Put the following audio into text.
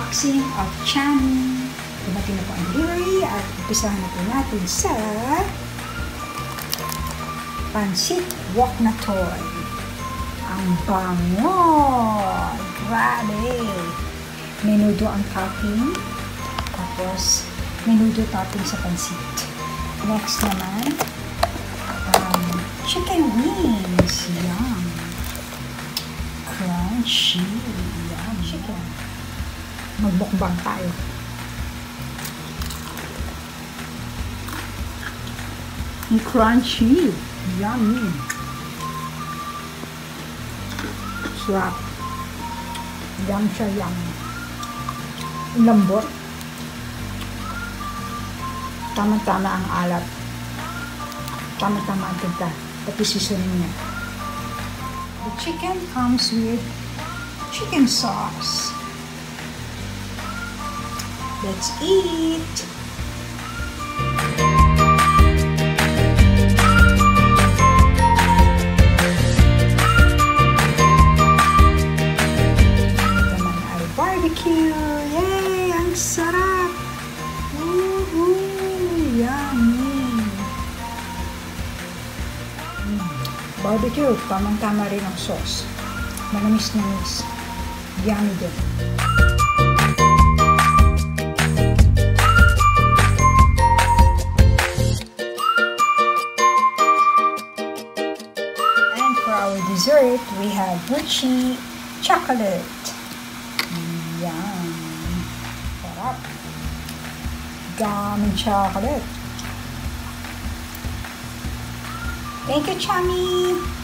unboxing of Chami. Dumating na po ang delivery at umpisahan na po natin sa Pansit Wok na Toy. Ang bango! Grabe! Menudo ang topping. Tapos, menudo topping sa pansit. Next naman, chicken wings. Yum! Crunchy. Yum! Chicken. Magbukbang tayo. Crunchy. Yummy. Sarap. Yum siya, yum. Lambot. Tama-tama ang alat. Tama-tama ang tinta. Pati seasoning niya. The chicken comes with chicken sauce. Let's eat! Barbecue! Yay! Ang sarap! Woohoo! Yummy! Barbecue, tamang-tama rin ang sauce. Manamis-namis. Yummy din. And for our dessert, we have Gucci chocolate. Yan. Sarap. Daming chocolate. Thank you, Chami!